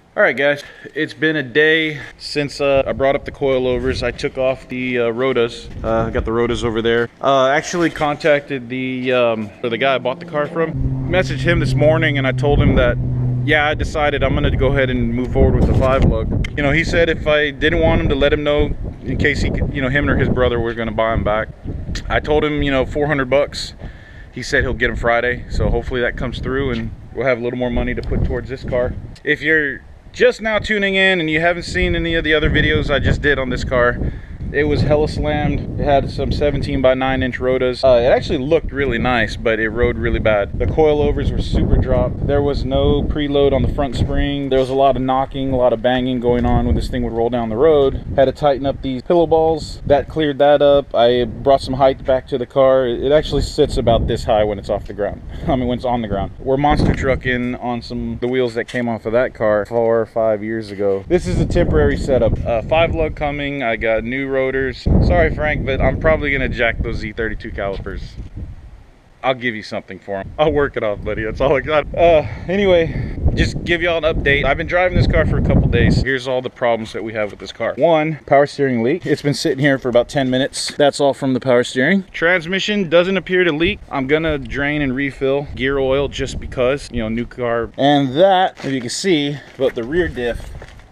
All right, guys, it's been a day since I brought up the coilovers. I took off the rotas. I got the rotas over there. Actually contacted the guy I bought the car from. Messaged him this morning, and I told him that, yeah, I decided I'm gonna go ahead and move forward with the 5-lug. You know, he said if I didn't want him to let him know in case he could, you know, him or his brother were gonna buy him back. I told him, you know, 400 bucks. He said he'll get him Friday, so hopefully that comes through and we'll have a little more money to put towards this car. If you're just now tuning in and you haven't seen any of the other videos I just did on this car, it was hella slammed. It had some 17 by 9 inch rotas. It actually looked really nice, but it rode really bad. The coilovers were super dropped. There was no preload on the front spring. There was a lot of knocking, a lot of banging going on when this thing would roll down the road. Had to tighten up these pillow balls. That cleared that up. I brought some height back to the car. It actually sits about this high when it's off the ground. I mean, when it's on the ground. We're monster trucking on the wheels that came off of that car 4 or 5 years ago. This is a temporary setup. 5-lug coming. I got new rotors. Sorry, Frank, but I'm probably gonna jack those Z32 calipers. I'll give you something for them. I'll work it off, buddy. That's all I got. Anyway, just give y'all an update. I've been driving this car for a couple days. Here's all the problems that we have with this car. One, power steering leak. It's been sitting here for about 10 minutes. That's all from the power steering. Transmission doesn't appear to leak. I'm gonna drain and refill gear oil just because, you know, new car. And that, as you can see, but the rear diff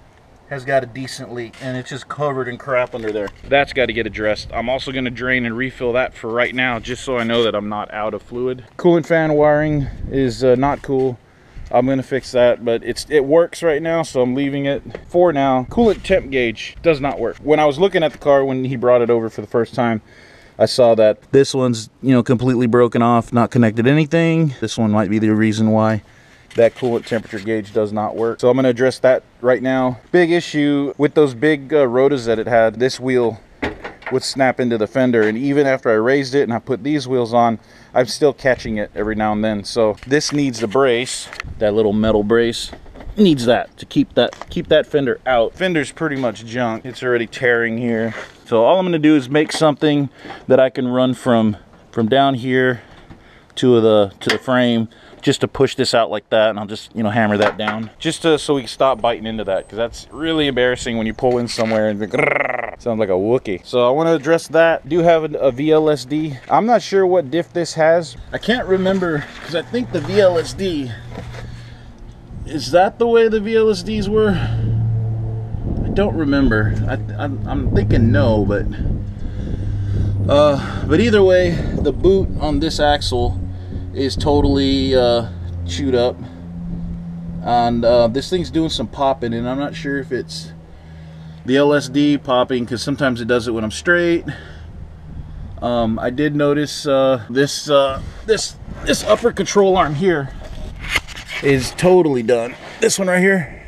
has got a decent leak and it's just covered in crap under there. That's got to get addressed. I'm also going to drain and refill that for right now, just so I know that I'm not out of fluid. Coolant fan wiring is not cool. I'm going to fix that, but it works right now, so I'm leaving it for now. Coolant temp gauge does not work. When I was looking at the car when he brought it over for the first time, I saw that this one's, you know, completely broken off, not connected to anything. This one might be the reason why that coolant temperature gauge does not work. So I'm going to address that right now. Big issue with those big rotas that it had, this wheel would snap into the fender, and even after I raised it and I put these wheels on, I'm still catching it every now and then. So this needs the brace, that little metal brace needs that to keep that fender out. Fender's pretty much junk. It's already tearing here. So all I'm going to do is make something that I can run from down here to the frame, just to push this out like that, and I'll just, you know, hammer that down just so we can stop biting into that, because that's really embarrassing when you pull in somewhere and sounds like a Wookie. So I want to address that. I do have a VLSD. I'm not sure what diff this has. I can't remember, because I think the VLSD, is that the way the VLSDs were? I don't remember. I'm thinking no, but either way, the boot on this axle is totally chewed up, and this thing's doing some popping, and I'm not sure if it's the LSD popping, because sometimes it does it when I'm straight. I did notice this upper control arm here is totally done. This one right here,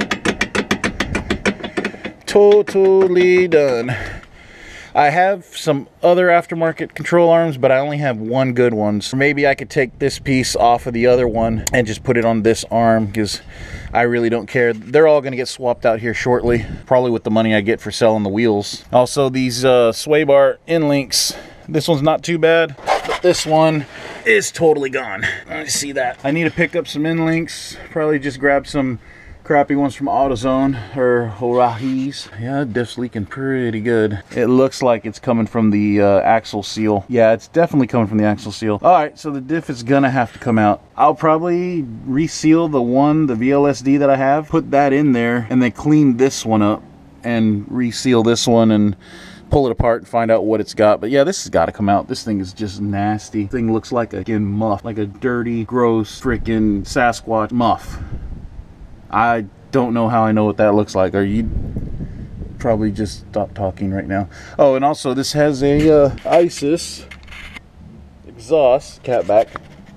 totally done. I have some other aftermarket control arms, but I only have one good one. So maybe I could take this piece off of the other one and just put it on this arm, because I really don't care. They're all gonna get swapped out here shortly, probably with the money I get for selling the wheels. Also, these sway bar end links, this one's not too bad, but this one is totally gone. I see that. I need to pick up some end links, probably just grab some crappy ones from AutoZone or Horahi's. Yeah, diff's leaking pretty good. It looks like it's coming from the axle seal. Yeah, it's definitely coming from the axle seal. All right, so the diff is gonna have to come out. I'll probably reseal the VLSD that I have, put that in there, and then clean this one up and reseal this one and pull it apart and find out what it's got. But yeah, this has got to come out. This thing is just nasty. This thing looks like a muff, like a dirty, gross, freaking Sasquatch muff. I don't know how I know what that looks like. Are you probably just stop talking right now? Oh, and also this has a ISIS exhaust catback,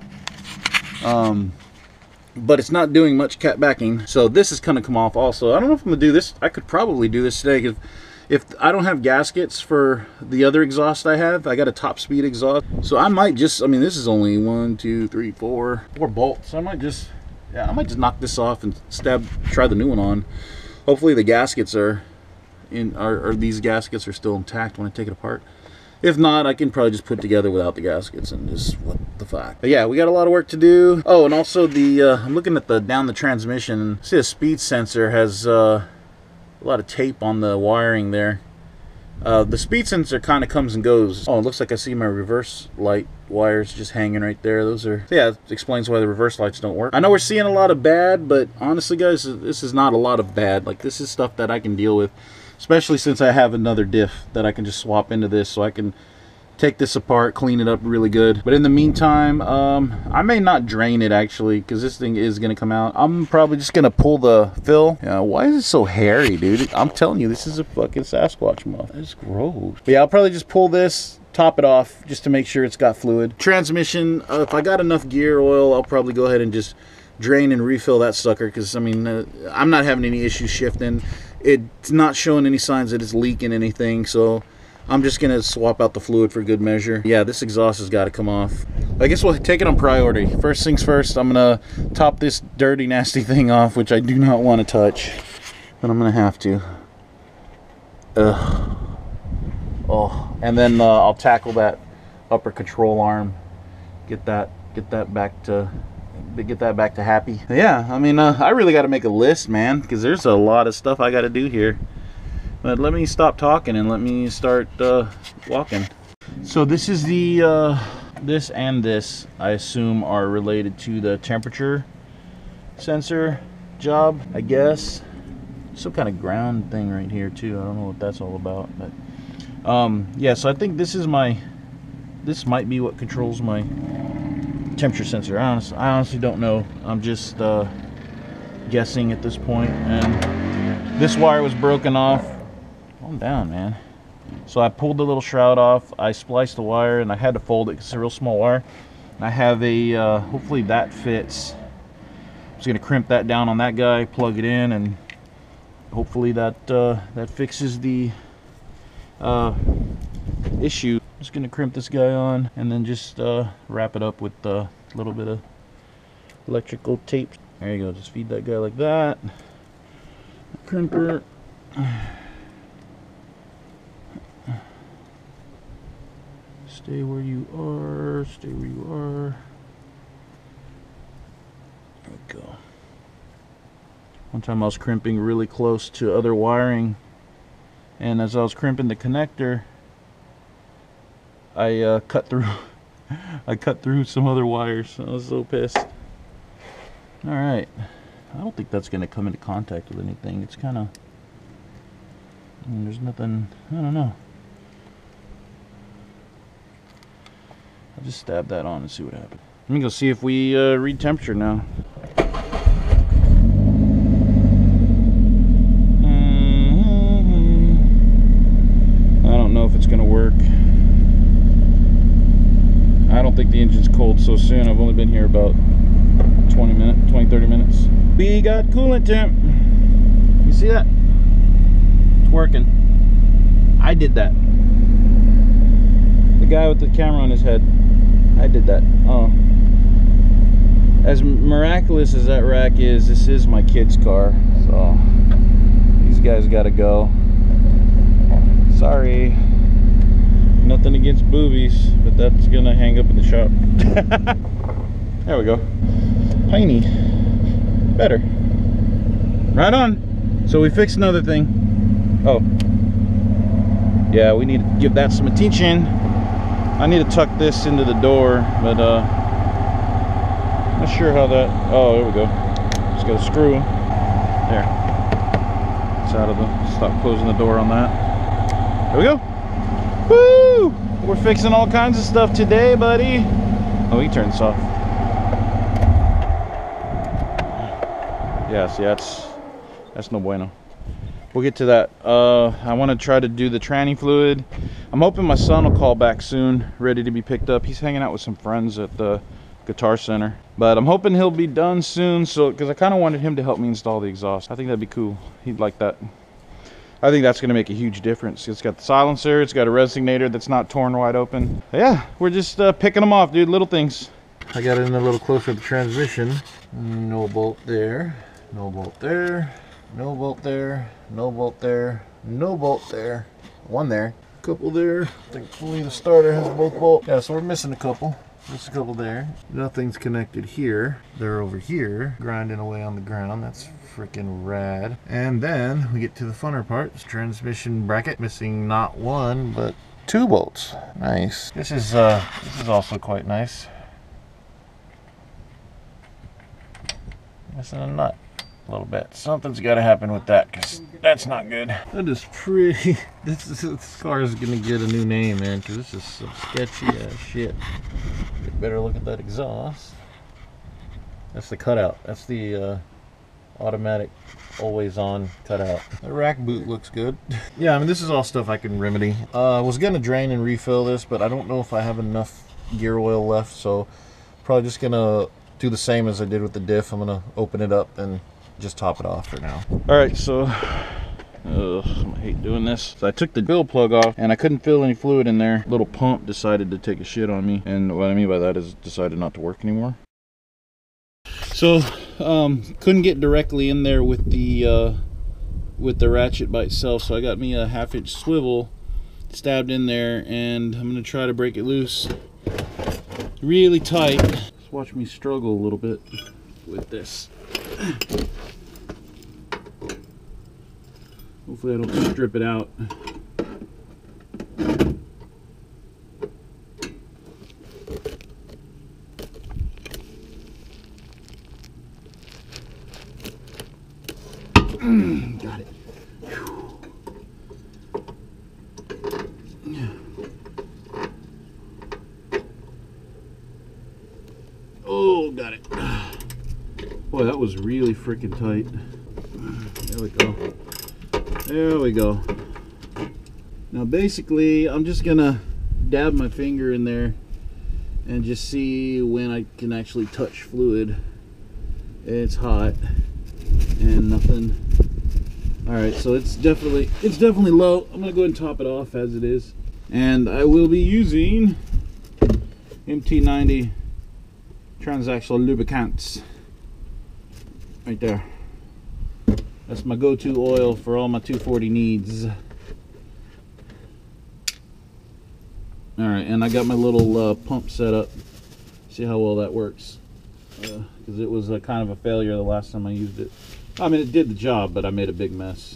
but it's not doing much catbacking, so this is gonna come off also. I don't know if I'm gonna do this. I could probably do this today, because if I don't have gaskets for the other exhaust I have, I got a top speed exhaust, so I might just, I mean, this is only 1, 2, 3, 4 bolts. I might just, yeah, I might just knock this off and try the new one on. Hopefully the gaskets are these gaskets are still intact when I take it apart. If not, I can probably just put together without the gaskets and just what the fuck. But yeah, we got a lot of work to do. Oh, and also the I'm looking at down the transmission. See, the speed sensor has a lot of tape on the wiring there. The speed sensor kind of comes and goes. Oh, it looks like I see my reverse light wires just hanging right there. Those are, yeah, it explains why the reverse lights don't work. I know we're seeing a lot of bad, but honestly guys, this is not a lot of bad. Like, this is stuff that I can deal with, especially since I have another diff that I can just swap into this, so I can take this apart, clean it up really good. But in the meantime, I may not drain it actually, because this thing is going to come out. I'm probably just going to pull the fill. Why is it so hairy, dude? I'm telling you, this is a fucking Sasquatch moth. That's gross. But yeah, I'll probably just pull this, top it off, just to make sure it's got fluid. Transmission, if I got enough gear oil, I'll probably go ahead and just drain and refill that sucker, because I mean, I'm not having any issues shifting. It's not showing any signs that it's leaking anything, so I'm just gonna swap out the fluid for good measure. Yeah, this exhaust has got to come off. I guess we'll take it on priority. First things first, I'm gonna top this dirty, nasty thing off, which I do not want to touch, but I'm gonna have to. Ugh. Oh, and then I'll tackle that upper control arm. Get that back to happy. Yeah, I mean, I really got to make a list, man, because there's a lot of stuff I got to do here. But let me stop talking and let me start walking. So this is the this and this, I assume, are related to the temperature sensor job, I guess. Some kind of ground thing right here too. I don't know what that's all about, but yeah, so I think this might be what controls my temperature sensor. I honestly don't know. I'm just guessing at this point. And this wire was broken off. Calm down, man. So I pulled the little shroud off, I spliced the wire, and I had to fold it because it's a real small wire. And I have a hopefully that fits. I'm just gonna crimp that down on that guy, plug it in, and hopefully that that fixes the issue. Just gonna crimp this guy on and then just wrap it up with a little bit of electrical tape. There you go. Just feed that guy like that. Crimper. Stay where you are. Stay where you are. There we go. One time I was crimping really close to other wiring, and as I was crimping the connector, I cut through some other wires. I was so pissed. All right, I don't think that's gonna come into contact with anything. It's kind of, I mean, there's nothing. I don't know. I'll just stab that on and see what happens. Let me go see if we read temperature now. I don't know if it's gonna work. I don't think the engine's cold so soon. I've only been here about 20-30 minutes. We got coolant temp. You see that? It's working. I did that. The guy with the camera on his head, I did that. Oh, as miraculous as that rack is, this is my kid's car, so these guys gotta go. Sorry, nothing against boobies, but that's gonna hang up in the shop. There we go. Tiny, better. Right on. So we fixed another thing. Oh, yeah, we need to give that some attention. I need to tuck this into the door, but not sure how that. Oh, there we go. Just got a screw. There. It's out of the. Stop closing the door on that. There we go. Woo! We're fixing all kinds of stuff today, buddy. Oh, he turned this off. Yeah, see, that's no bueno. We'll get to that. I want to try to do the tranny fluid. I'm hoping my son will call back soon, ready to be picked up. He's hanging out with some friends at the Guitar Center, but I'm hoping he'll be done soon. So, because I kind of wanted him to help me install the exhaust. I think that'd be cool. He'd like that. I think that's going to make a huge difference. It's got the silencer. It's got a resonator that's not torn wide open. But yeah, we're just picking them off, dude. Little things. I got in a little closer to the transmission. No bolt there. No bolt there. No bolt there. No bolt there. No bolt there. One there. couple there. Thankfully the starter has both bolts. Yeah, so we're missing a couple. Just a couple there. Nothing's connected here. They're over here, grinding away on the ground. That's freaking rad. And then we get to the funner part. This transmission bracket, missing not one, but 2 bolts. Nice. This is also quite nice. Missing a nut a little bit. Something's got to happen with that, because that's not good. That is pretty. This car is gonna get a new name, man, because this is some sketchy ass shit. You better look at that exhaust. That's the cutout. That's the automatic, always on cutout. The rack boot looks good. Yeah, I mean, this is all stuff I can remedy. I was gonna drain and refill this, but I don't know if I have enough gear oil left, so probably just gonna do the same as I did with the diff. I'm gonna open it up and just top it off for now. All right, so I hate doing this. So I took the fill plug off and I couldn't fill any fluid in there. Little pump decided to take a shit on me, and what I mean by that is it decided not to work anymore. So couldn't get directly in there with the ratchet by itself, so I got me a 1/2-inch swivel stabbed in there, and I'm gonna try to break it loose really tight. Just watch me struggle a little bit with this. Hopefully I don't strip it out. Got it. Oh, got it. Boy, that was really freaking tight. There we go. There we go. Now basically, I'm just gonna dab my finger in there and just see when I can actually touch fluid. It's hot and nothing. All right, so it's definitely low. I'm gonna go ahead and top it off as it is, and I will be using MT90 transaxle lubricants right there. That's my go-to oil for all my 240 needs. All right, and I got my little pump set up. See how well that works, because it was kind of a failure the last time I used it. I mean, it did the job, but I made a big mess.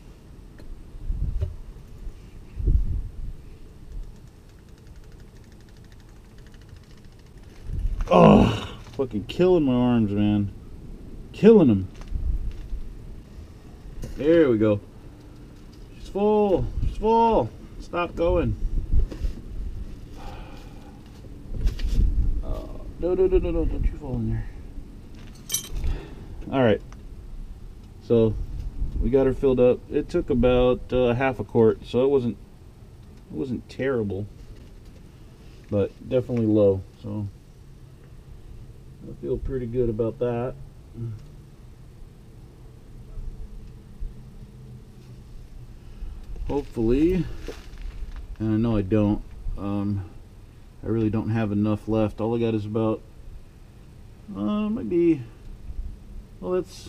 Oh, fucking killing my arms, man. Killing them. There we go. She's full. She's full. Stop going. No, don't you fall in there. All right. So we got her filled up. It took about 1/2 quart, so it wasn't terrible, but definitely low. So I feel pretty good about that. Hopefully, and I know I don't. I really don't have enough left. All I got is about maybe. Well, that's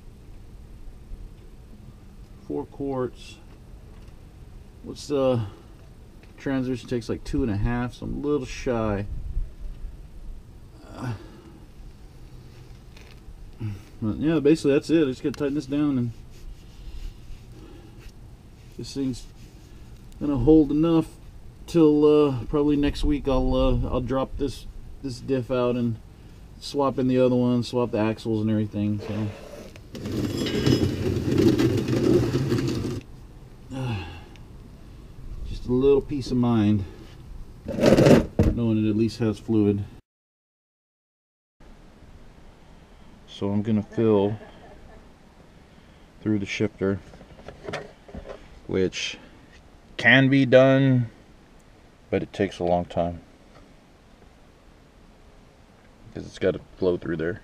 4 quarts. What's the transmission takes like 2.5, so I'm a little shy. But yeah, basically that's it. I just gotta tighten this down, and this thing's gonna hold enough till probably next week. I'll drop this diff out and swap in the other one, swap the axles and everything. So just a little peace of mind knowing it at least has fluid. So I'm gonna fill through the shifter, which can be done, but it takes a long time because it's got to flow through there.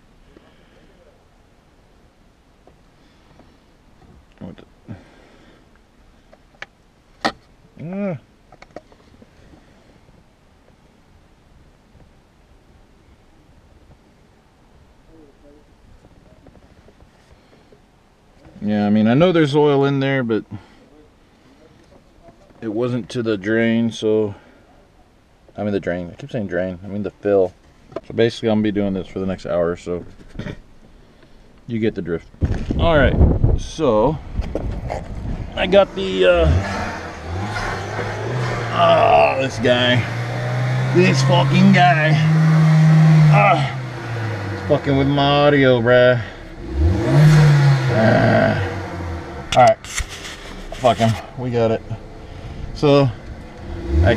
Yeah, I mean, I know there's oil in there, but it wasn't to the drain, so I mean the drain. I keep saying drain. I mean the fill. So basically, I'm gonna be doing this for the next hour or so. You get the drift. All right, so I got the this fucking guy, it's fucking with my audio, bruh. All right, fuck him. We got it. So I'm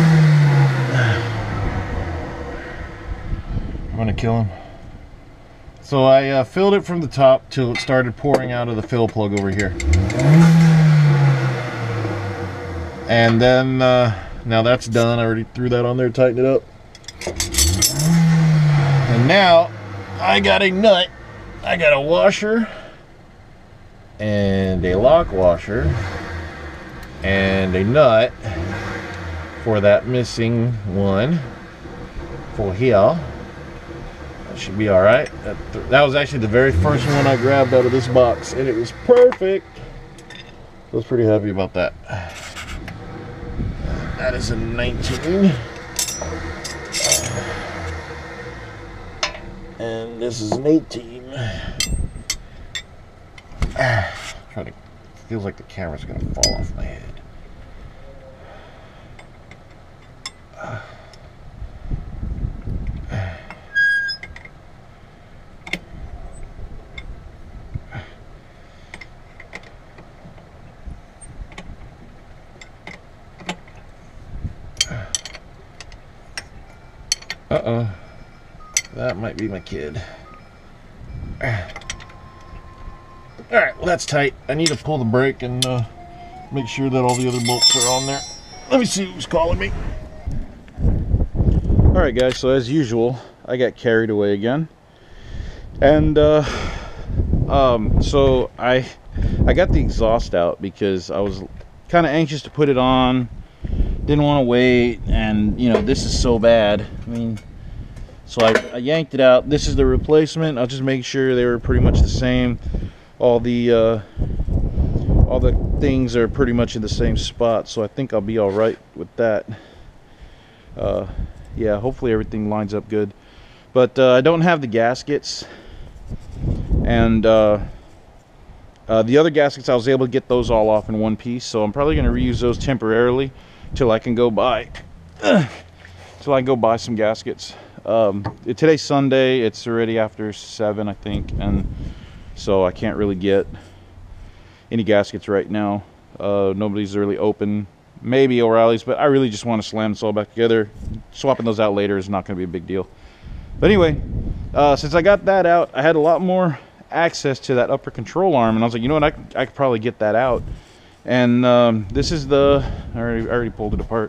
gonna kill him. So I filled it from the top till it started pouring out of the fill plug over here. And then, now that's done. I already threw that on there, tightened it up. And now, I got a nut. I got a washer. And a lock washer. And a nut for that missing one. For here. Should be all right. That was actually the very first one I grabbed out of this box, and it was perfect. I was pretty happy about that. That is a 19. And this is an 18. Feels like the camera's gonna fall off my head. Uh-oh. That might be my kid. Alright, well that's tight. I need to pull the brake and make sure that all the other bolts are on there. Let me see who's calling me. Alright guys, so as usual, I got carried away again. And so I got the exhaust out because I was kind of anxious to put it on. Didn't want to wait, and you know, this is so bad. I mean, so I yanked it out. This is the replacement. I'll just make sure they were pretty much the same. All the things are pretty much in the same spot, so I think I'll be all right with that. Yeah, hopefully everything lines up good. But I don't have the gaskets, and the other gaskets I was able to get those all off in one piece, so I'm probably going to reuse those temporarily till I can go buy some gaskets. Today's Sunday. It's already after 7, I think, and so I can't really get any gaskets right now. Nobody's really open. Maybe O'Reilly's, but I really just want to slam this all back together. Swapping those out later is not going to be a big deal. But anyway, since I got that out, I had a lot more access to that upper control arm, and I was like, you know what, I could probably get that out. And this is the, I already pulled it apart.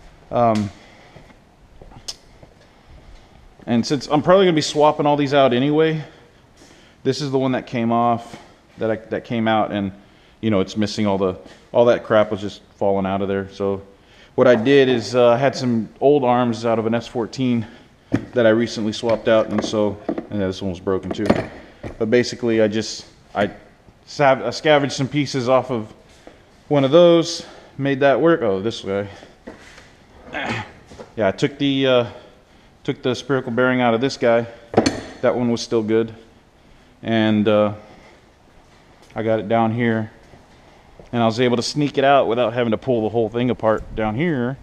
And since I'm probably gonna be swapping all these out anyway, this is the one that came off, that came out, and you know, it's missing all that crap was just falling out of there. So what I did is I had some old arms out of an S14 that I recently swapped out, and so, and this one was broken too. But basically I scavenged some pieces off of one of those, made that work. Oh, this guy. Yeah, I took the spherical bearing out of this guy. That one was still good, and I got it down here, and I was able to sneak it out without having to pull the whole thing apart down here.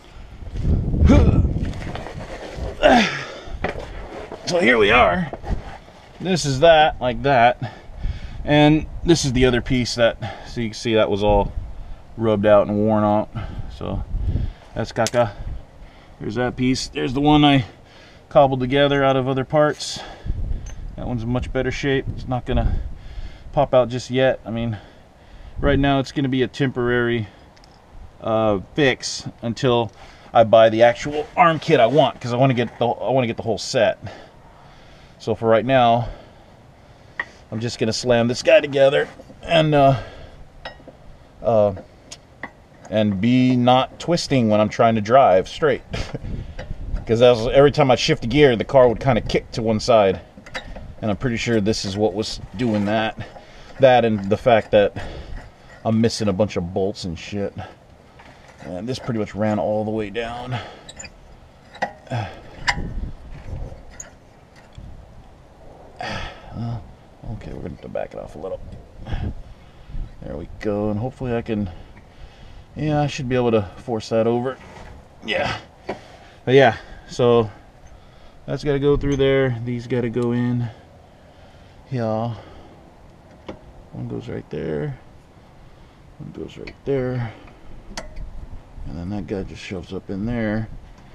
So here we are. This is that, like that, and this is the other piece that, so you can see that was all rubbed out and worn out. So that's caca. There's that piece. There's the one I cobbled together out of other parts. That one's in much better shape. It's not gonna pop out just yet. I mean, right now it's gonna be a temporary fix until I buy the actual arm kit I want, because I want to get the whole set. So for right now, I'm just gonna slam this guy together and be not twisting when I'm trying to drive straight. Because every time I shift a gear, the car would kind of kick to one side, and I'm pretty sure this is what was doing that and the fact that I'm missing a bunch of bolts and shit. And this pretty much ran all the way down. Okay, we're going to back it off a little. There we go, and hopefully I can, yeah, I should be able to force that over. Yeah. But yeah, so that's got to go through there. These got to go in. Yeah. One goes right there. One goes right there. And then that guy just shoves up in there.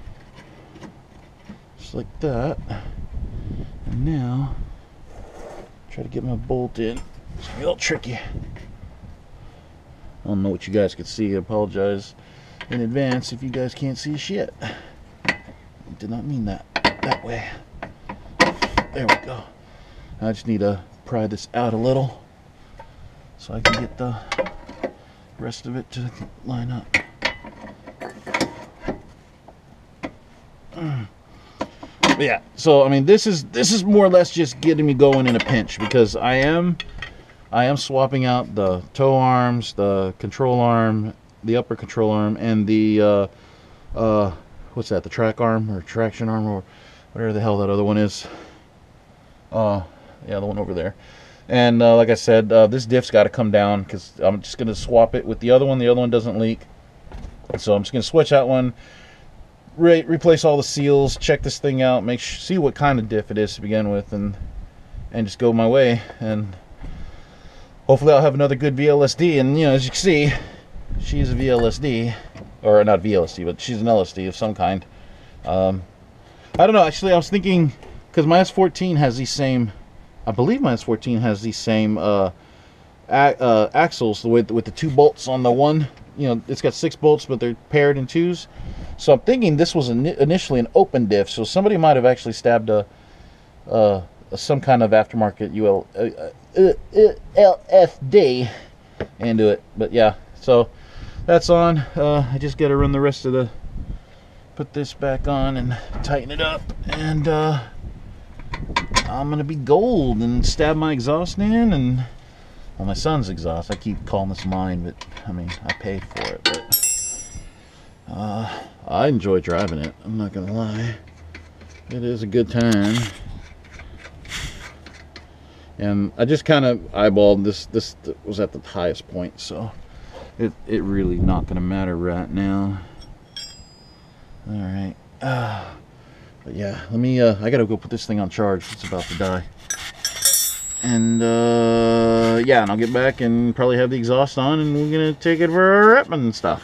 Just like that. And now, try to get my bolt in. It's gonna be a little tricky. I don't know what you guys could see. I apologize in advance if you guys can't see shit. I did not mean that way. There we go. I just need to pry this out a little so I can get the rest of it to line up. But yeah, so I mean, this is more or less just getting me going in a pinch, because I am swapping out the tow arms, the control arm, the upper control arm, and the what's that, the track arm or traction arm or whatever the hell that other one is. Yeah, the one over there. And like I said, this diff's got to come down, because I'm just going to swap it with the other one. The other one doesn't leak, so I'm just going to switch out one, replace all the seals, check this thing out, see what kind of diff it is to begin with, and just go my way. And hopefully I'll have another good VLSD. And you know, as you can see, she's a VLSD, or not VLSD, but she's an LSD of some kind. I don't know, actually I was thinking, because my S14 has these same, I believe my S14 has these same axles with the 2 bolts on the one. You know, it's got 6 bolts, but they're paired in 2s. So I'm thinking this was initially an open diff, so somebody might have actually stabbed some kind of aftermarket LSD into it. But yeah, so that's on. I just got to run the rest of put this back on and tighten it up, and I'm gonna be gold and stab my exhaust in, and well, my son's exhaust. I keep calling this mine, but I mean, I paid for it. But I enjoy driving it, I'm not gonna lie. It is a good time. And I just kind of eyeballed this was at the highest point, so it really not gonna matter right now. All right. But yeah, let me I gotta go put this thing on charge. It's about to die. And yeah, and I'll get back and probably have the exhaust on, and we're gonna take it for a rip and stuff.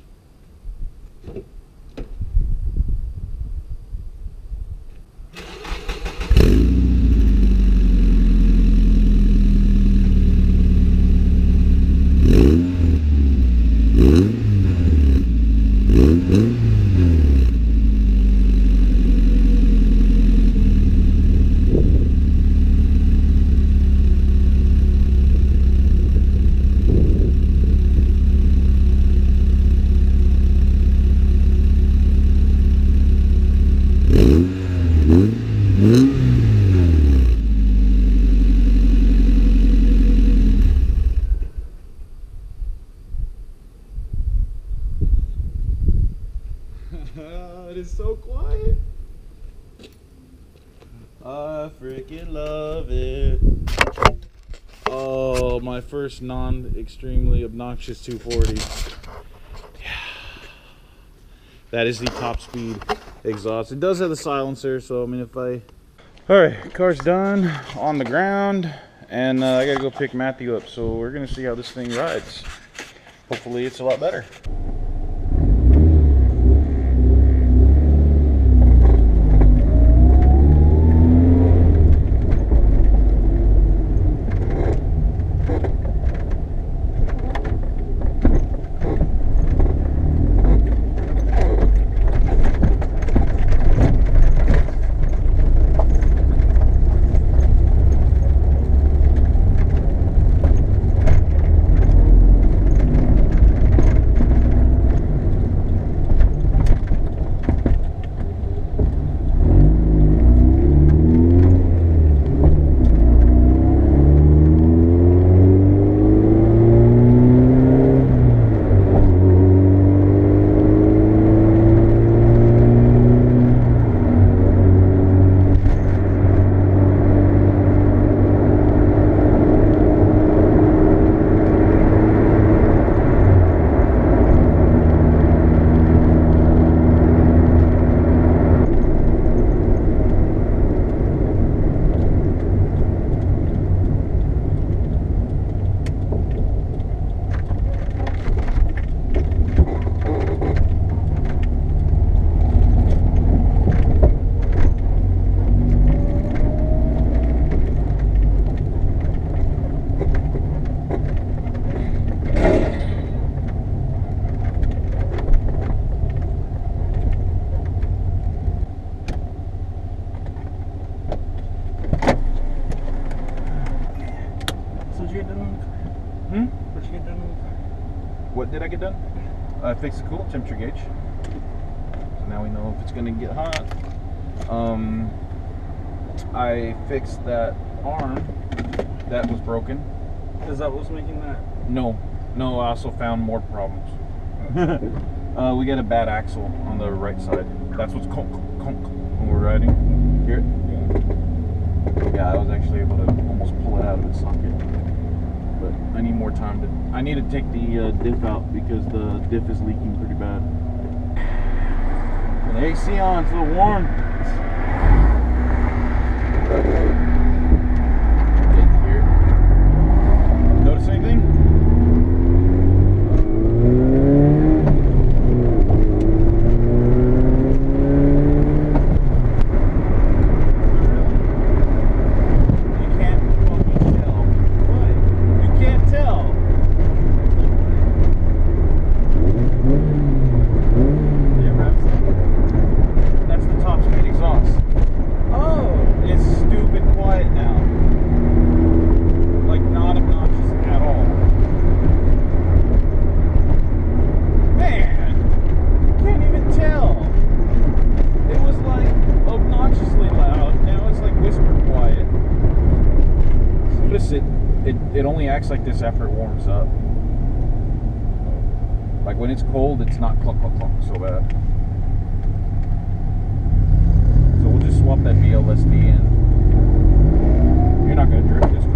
It is so quiet. I freaking love it. Oh, my first non-extremely obnoxious 240. Yeah. That is the top speed exhaust. It does have the silencer, so I mean, if I... Alright, car's done, on the ground, and I gotta go pick Matthew up, so we're gonna see how this thing rides. Hopefully it's a lot better. What'd you get done with the car? What did I get done? I fixed the coolant temperature gauge. So now we know if it's gonna get hot. I fixed that arm that was broken. Is that what's making that? No, I also found more problems. We got a bad axle on the right side. That's what's conk when we're riding. Hear it? Yeah, I was actually able to almost pull it out of its socket. But I need more time to. I need to take the diff out because the diff is leaking pretty bad. The AC on, it's a little warm. Here. Notice anything? It only acts like this after it warms up. Like when it's cold, it's not clunk clunk clunk so bad. So we'll just swap that VLSD in. You're not gonna drift this